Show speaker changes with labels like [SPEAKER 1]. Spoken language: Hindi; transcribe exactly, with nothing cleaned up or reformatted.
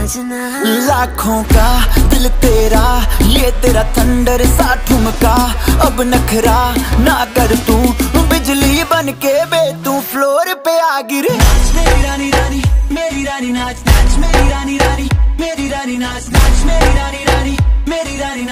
[SPEAKER 1] लाखों का दिल तेरा, ये तेरा थंडर सा ठुमका। अब नखरा ना कर तू, बिजली बन के बे तू फ्लोर पे आ गिरे। मेरी रानी रानी मेरी रानी नाच नाच, मेरी रानी रानी मेरी रानी नाच नाच, मेरी रानी रानी मेरी रानी।